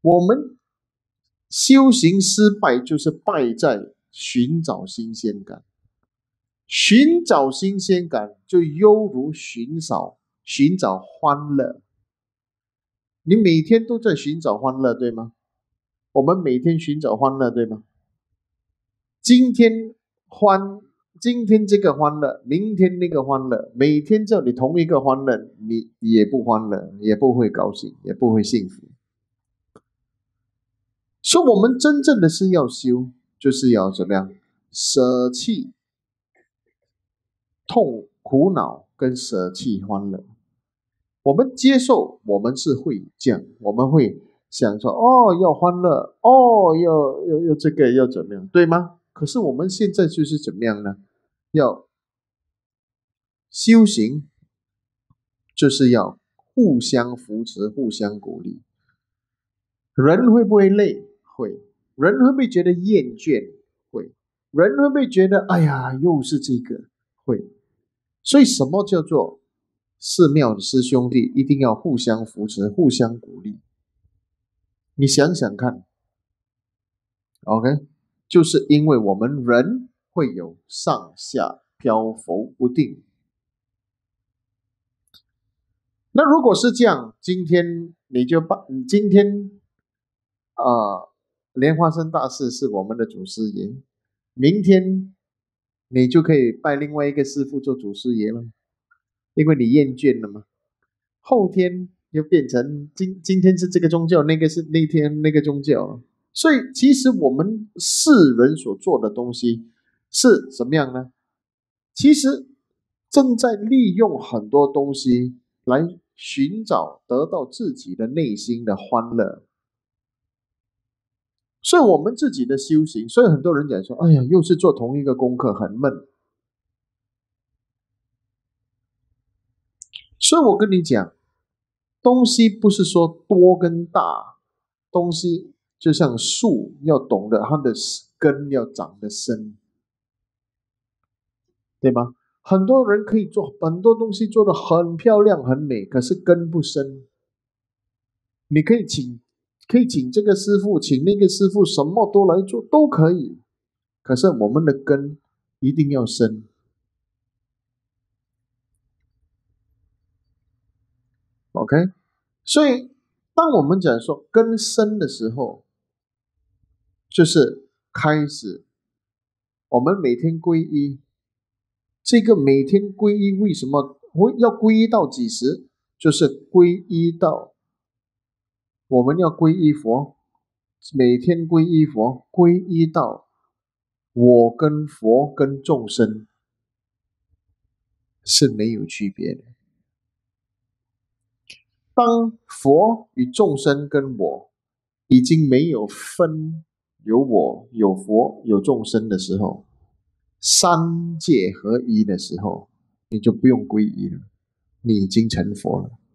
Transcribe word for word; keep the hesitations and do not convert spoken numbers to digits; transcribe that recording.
我们修行失败就是败在寻找新鲜感。寻找新鲜感就犹如寻找寻找欢乐。你每天都在寻找欢乐，对吗？我们每天寻找欢乐，对吗？今天欢，今天这个欢乐，明天那个欢乐，每天叫你同一个欢乐，你也不欢乐，也不会高兴，也不会幸福。所以我们真正的是要修，就是要怎么样？舍弃痛苦恼跟舍弃欢乐。我们接受我们是会这样，我们会想说哦要欢乐，哦要要要这个要怎么样，对吗？可是我们现在就是怎么样呢？要修行，就是要互相扶持，互相鼓励。人会不会累？会。人会不会觉得厌倦？会。人会不会觉得哎呀又是这个？会。所以什么叫做寺庙的师兄弟一定要互相扶持，互相鼓励？你想想看 OK， 就是因为我们人会有上下漂浮不定。那如果是这样，今天你就把你今天呃莲花生大师是我们的祖师爷，明天你就可以拜另外一个师父做祖师爷了，因为你厌倦了嘛。后天又变成今今天是这个宗教，那个是那天那个宗教。所以其实我们世人所做的东西是怎么样呢？其实正在利用很多东西来寻找得到自己的内心的欢乐。所以我们自己的修行，所以很多人讲说，哎呀，又是做同一个功课，很闷。所以我跟你讲，东西不是说多跟大，东西就像树，要懂得它的根要长得深，对吗？很多人可以做很多东西做得很漂亮很美，可是根不深。你可以请可以请这个师傅，请那个师傅，什么都来做都可以，可是我们的根一定要深。OK， 所以当我们讲说根深的时候，就是开始我们每天皈依。这个每天皈依为什么要皈依到几时？就是皈依到我们要皈依佛，每天皈依佛，皈依到我跟佛跟众生是没有区别的。当佛与众生跟我已经没有分，有我有佛有众生的时候，三界合一的时候，你就不用皈依了，你已经成佛了。